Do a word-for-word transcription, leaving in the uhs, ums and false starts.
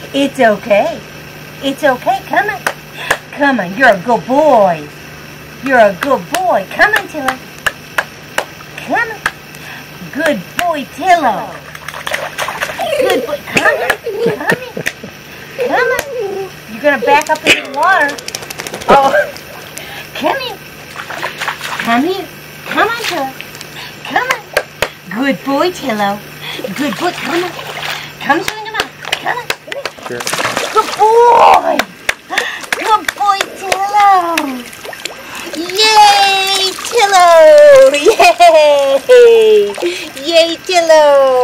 It's okay. It's okay. Come on. Come on. You're a good boy. You're a good boy. Come on, Tillo. Come on. Good boy, Tillo. Good boy. Come on. Come on. Come on. You're going to back up in the water. Oh. Come here. Come here. Come on, Tillo. Come on. Good boy, Tillo. Good boy. Come on. Come swing him out. Come on. Sure. Good boy. Good boy, Tillo. Yay, Tillo. Yay. Yay, Tillo.